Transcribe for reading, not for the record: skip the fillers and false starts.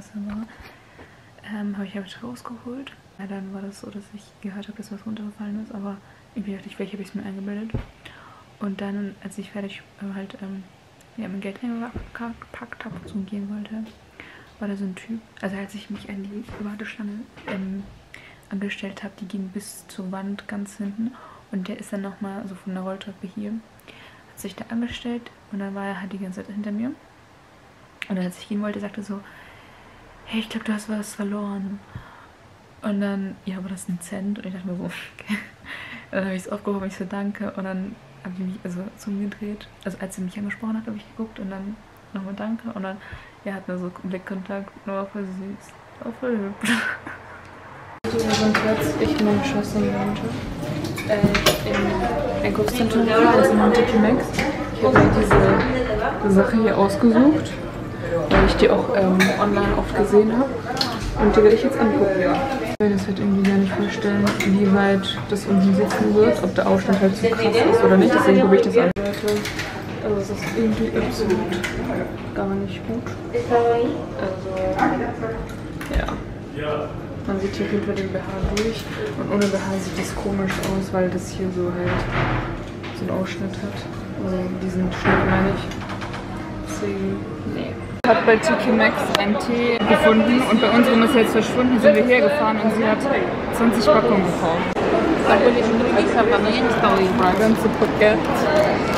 Klasse war, habe ich halt rausgeholt. Ja, dann war das so, dass ich gehört habe, dass was runtergefallen ist, aber irgendwie dachte ich, vielleicht habe ich es mir eingebildet. Und dann, als ich fertig mein Geld eingepackt habe und so gehen wollte, war da so ein Typ, also als ich mich an die Warteschlange angestellt habe, die ging bis zur Wand ganz hinten und der ist dann nochmal so von der Rolltreppe hier, hat sich da angestellt und dann war er halt die ganze Zeit hinter mir und als ich gehen wollte, sagte er so, hey, ich glaube, du hast was verloren. Und dann, ja, aber das ist ein Cent und ich dachte mir so, okay. Dann habe ich es aufgehoben, ich so, danke und dann habe ich mich zu ihm gedreht, also als er mich angesprochen hat, habe ich geguckt und dann nochmal danke und dann, ja, hat mir so Blickkontakt, nur war voll süß, war voll hübsch. Wir sind jetzt, ich und meine Schwester wohnte, im Einkaufszentrum, also in TK Maxx. Ich habe mir diese Sache hier ausgesucht, weil ich die auch online oft gesehen habe und die werde ich jetzt angucken. Ich will das halt irgendwie gar nicht vorstellen, wie weit das unten sitzen wird, ob der Aufstand halt zu krass ist oder nicht, deswegen probiere ich das an. Also es ist irgendwie absolut gar nicht gut. Also, ja. Man sieht hier hinter dem BH durch und ohne BH sieht das komisch aus, weil das hier so halt so einen Ausschnitt hat. Also diesen Schnitt meine ich. Deswegen, nee. Ich habe bei TK Maxx einen Tee gefunden und bei unserem ist jetzt verschwunden, sind wir hergefahren und sie hat 20 Packungen gekauft. Ganze Paket.